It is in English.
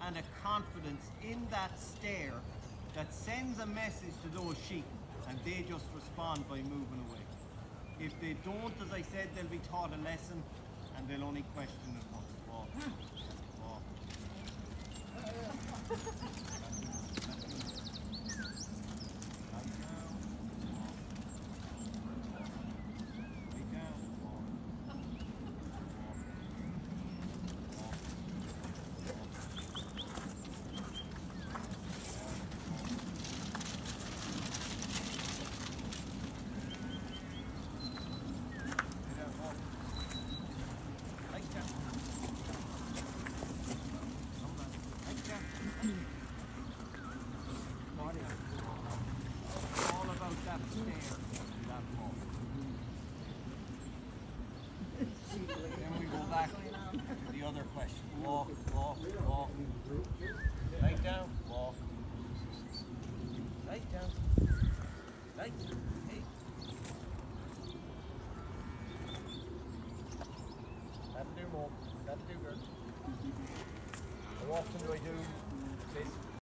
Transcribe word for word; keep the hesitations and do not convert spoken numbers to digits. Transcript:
and a confidence in that stare that sends a message to those sheep, and they just respond by moving away. If they don't, as I said, they'll be taught a lesson and they'll only question it once. Walk. Walk. All about that stare, that walk. Then we go back to the other question. Walk, walk, walk. Right down, walk. Right down. Right. Hey. That'll do, Mom. That'll do, girl. How often do I do